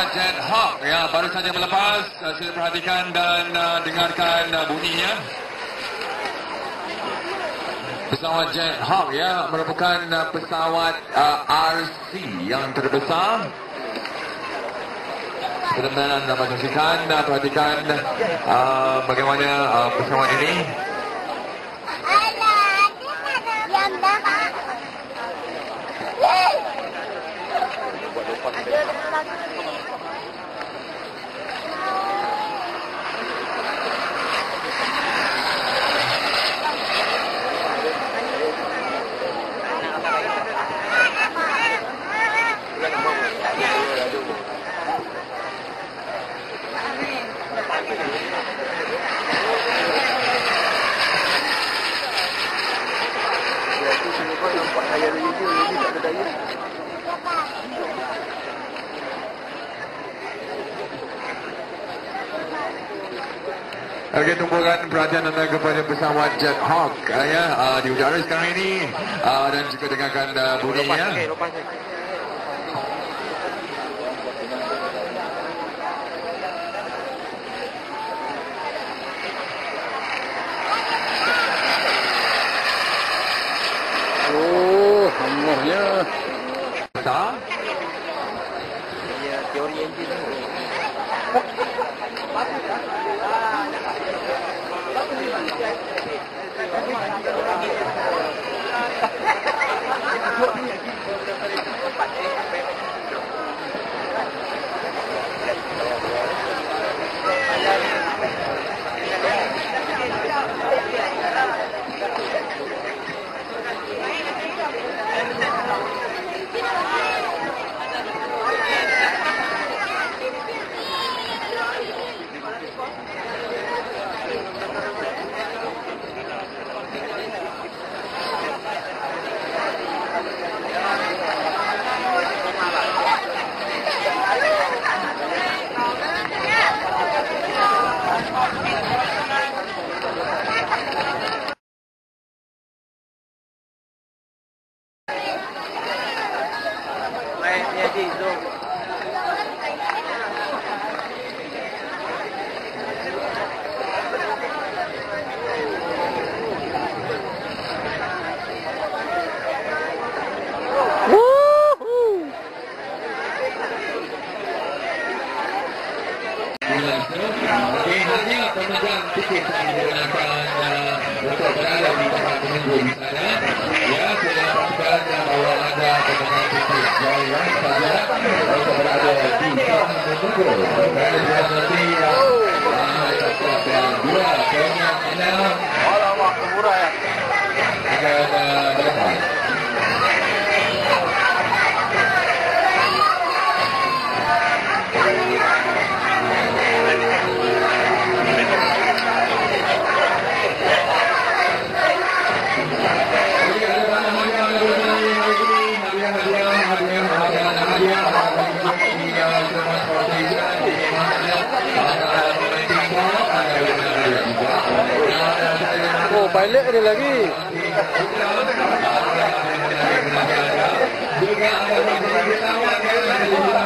Jet Hawk ya baru saja melepas. Sila perhatikan dan dengarkan bunyinya. Pesawat Jet Hawk ya merupakan pesawat RC yang terbesar. Benar-benar dapat saksikan, perhatikan bagaimana pesawat ini. Okey, tumpukan perhatian anda kepada pesawat Jet Hawk ya di udara sekarang ini dan juga dengarkan bunyinya. Oh, hamurnya. Besar. Ya, teori enjin. Okey, nanti pemegang tiket yang digunakan untuk berada di tempat menunggu di sana. Ya, saya pastikan bahawa ada pemegang tiket yang saja untuk berada di tempat menunggu. Kerana dia nanti dua kemudian 6. Alamak, murah ya. Akan berlepas. Oh, pilot ada lagi. Juga ada